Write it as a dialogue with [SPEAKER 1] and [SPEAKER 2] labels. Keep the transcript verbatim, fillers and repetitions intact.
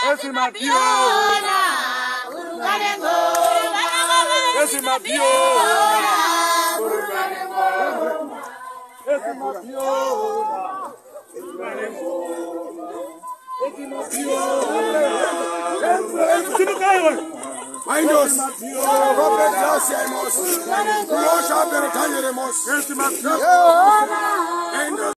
[SPEAKER 1] Esi mapiona, urugarengo. Esi mapiona, urugarengo. Esi mapiona, urugarengo. Esi mapiona.
[SPEAKER 2] Mindos, Robert Josiah Moss, Rocha Bertanya Moss,